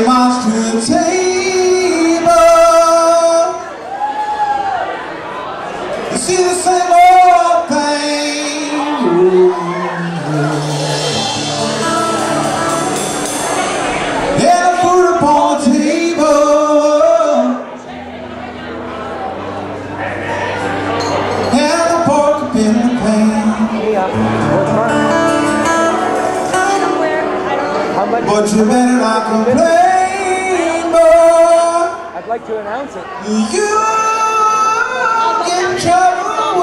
you march to the table. You see the same old thing. Yeah, the food upon the table, and the pork up in the pan. But you better not complain, boy. I'd like to announce it. You get in trouble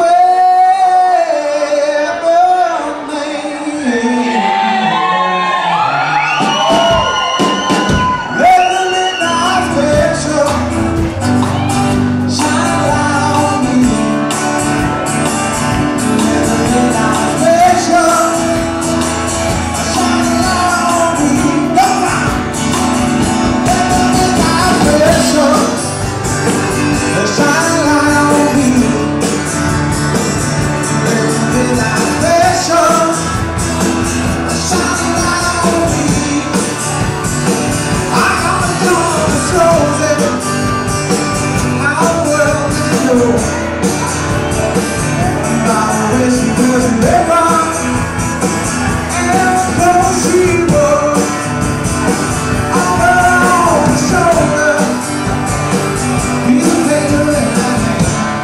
with me. Let the midnight special shine a light on me. Let the midnight special shine a light on me. Come on. Let the midnight special shine a light on me. Let the midnight special shine a light on me. I'm gonna do the shows every how the world can know. By the way she was in their rock and the clothes she wore, all around her shoulder, piece of paper in her hand.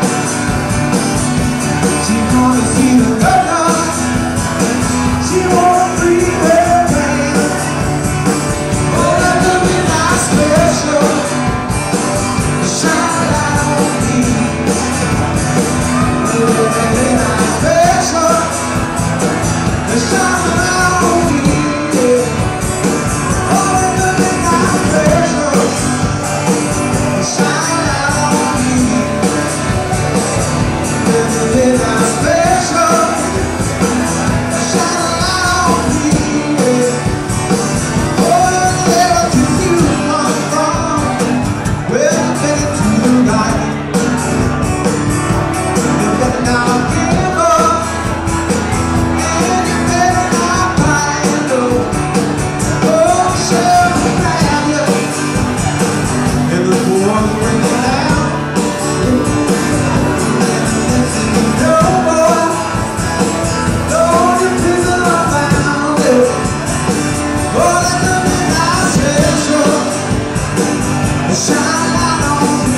She gonna see the color, she wanna free her pain. Oh, let the midnight special shine a light on me. Let the midnight special shine a light on me. Yeah. Oh, let the midnight special shine a light on me. Let the midnight special shine a light on me. Yeah. Oh, wherever you come from, well, you better do right. You better not give up, and you better not fight, no. Oh, she'll grab you, and the poor will bring you down. Next thing you know, boy, Lord, your prison unbound, yeah. Oh, let the midnight special shine a light on me.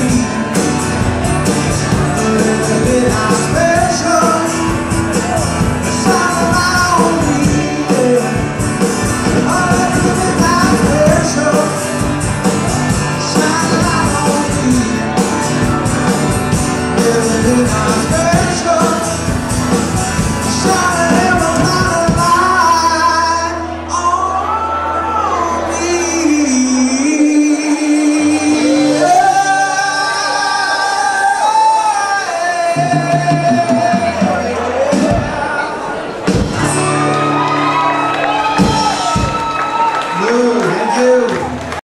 Let the midnight special shine a light on me, yeah. Oh, let the midnight special shine a light on me. Let the midnight special shine a light on me. Yeah.